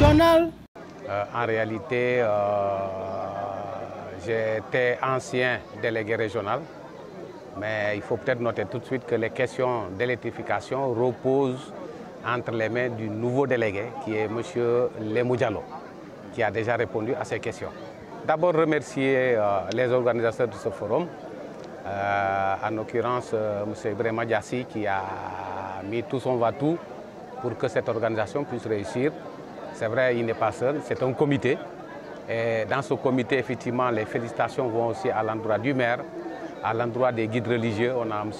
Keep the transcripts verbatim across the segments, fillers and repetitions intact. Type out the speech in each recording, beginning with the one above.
Méridional. Euh, en réalité, euh, j'étais ancien délégué régional, mais il faut peut-être noter tout de suite que les questions d'électrification reposent entre les mains du nouveau délégué, qui est M. Lemou Diallo, qui a déjà répondu à ces questions. D'abord, remercier euh, les organisateurs de ce forum, euh, en l'occurrence euh, M. Ibrahima Diassi, qui a mis tout son va-tout pour que cette organisation puisse réussir. C'est vrai, il n'est pas seul, c'est un comité. Et dans ce comité, effectivement, les félicitations vont aussi à l'endroit du maire, à l'endroit des guides religieux. On a M.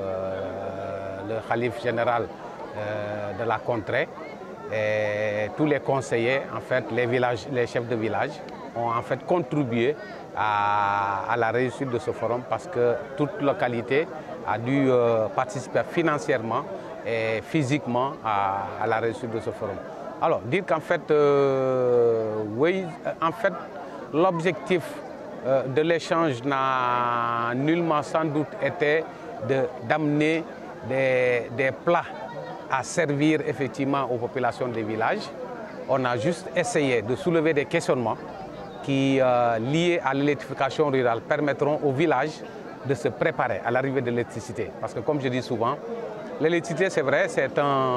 Euh, le khalife général euh, de la contrée. Et tous les conseillers, en fait, les, villages, les chefs de village, ont en fait contribué à, à la réussite de ce forum parce que toute localité a dû euh, participer financièrement et physiquement à, à la réussite de ce forum. Alors, dire qu'en fait, euh, oui, en fait, l'objectif euh, de l'échange n'a nullement sans doute été d'amener de, des, des plats à servir effectivement aux populations des villages. On a juste essayé de soulever des questionnements qui, euh, liés à l'électrification rurale, permettront aux villages de se préparer à l'arrivée de l'électricité. Parce que comme je dis souvent, l'électricité, c'est vrai, c'est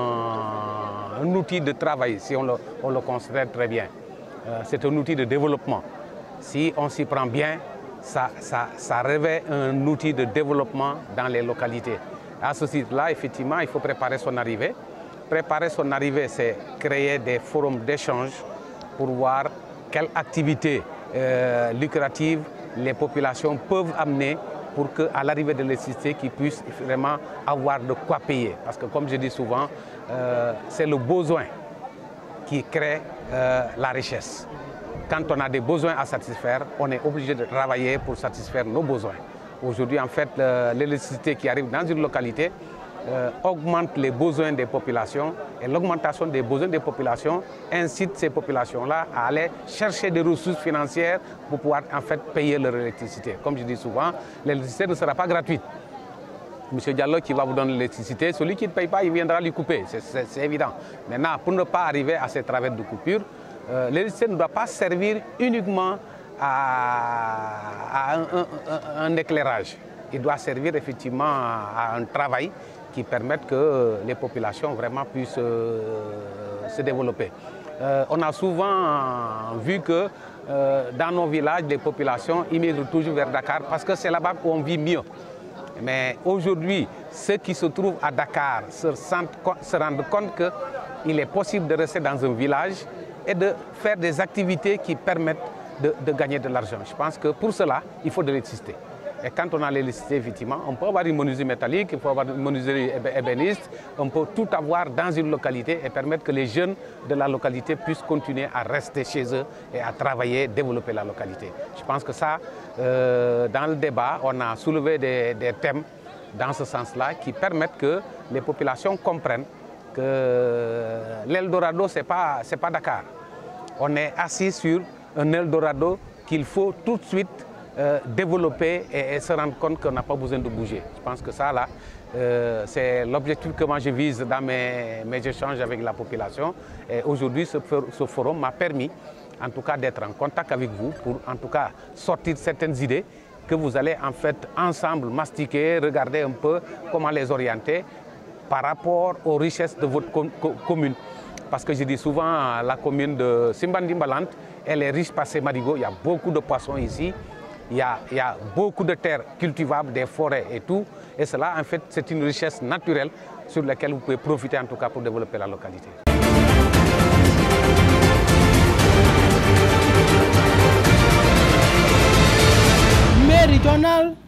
un, un outil de travail, si on le, on le considère très bien. Euh, c'est un outil de développement. Si on s'y prend bien, ça, ça, ça revêt un outil de développement dans les localités. À ce titre-là, effectivement, il faut préparer son arrivée. Préparer son arrivée, c'est créer des forums d'échange pour voir quelles activités euh, lucratives les populations peuvent amener pour qu'à l'arrivée de l'électricité, qu'ils puissent vraiment avoir de quoi payer. Parce que comme je dis souvent, euh, c'est le besoin qui crée euh, la richesse. Quand on a des besoins à satisfaire, on est obligé de travailler pour satisfaire nos besoins. Aujourd'hui, en fait, l'électricité qui arrive dans une localité euh, augmente les besoins des populations et l'augmentation des besoins des populations incite ces populations-là à aller chercher des ressources financières pour pouvoir en fait payer leur électricité. Comme je dis souvent, l'électricité ne sera pas gratuite. Monsieur Diallo qui va vous donner l'électricité, celui qui ne paye pas, il viendra lui couper, c'est évident. Maintenant, pour ne pas arriver à ces travers de coupure, euh, l'électricité ne doit pas servir uniquement à, à un, un, un éclairage. Il doit servir effectivement à un travail qui permette que les populations vraiment puissent euh, se développer. Euh, on a souvent vu que euh, dans nos villages, les populations immigrent toujours vers Dakar parce que c'est là-bas où on vit mieux. Mais aujourd'hui, ceux qui se trouvent à Dakar se, sentent, se rendent compte qu'il est possible de rester dans un village et de faire des activités qui permettent de, de gagner de l'argent. Je pense que pour cela, il faut de l'électricité. Et quand on a l'électricité, effectivement, on peut avoir une menuiserie métallique, il faut avoir une menuiserie ébéniste, on peut tout avoir dans une localité et permettre que les jeunes de la localité puissent continuer à rester chez eux et à travailler, développer la localité. Je pense que ça, euh, dans le débat, on a soulevé des, des thèmes dans ce sens-là qui permettent que les populations comprennent que l'Eldorado, ce n'est pas, c'est pas Dakar. On est assis sur un Eldorado qu'il faut tout de suite Euh, développer et, et se rendre compte qu'on n'a pas besoin de bouger. Je pense que ça, là, euh, c'est l'objectif que moi je vise dans mes, mes échanges avec la population. Et aujourd'hui, ce, ce forum m'a permis, en tout cas, d'être en contact avec vous pour, en tout cas, sortir certaines idées que vous allez, en fait, ensemble mastiquer, regarder un peu comment les orienter par rapport aux richesses de votre com commune. Parce que je dis souvent, la commune de Simbandi-Mbalante, elle est riche par ses marigots. Il y a beaucoup de poissons ici. Il y, a, il y a beaucoup de terres cultivables, des forêts et tout. Et cela, en fait, c'est une richesse naturelle sur laquelle vous pouvez profiter, en tout cas, pour développer la localité. Méridional.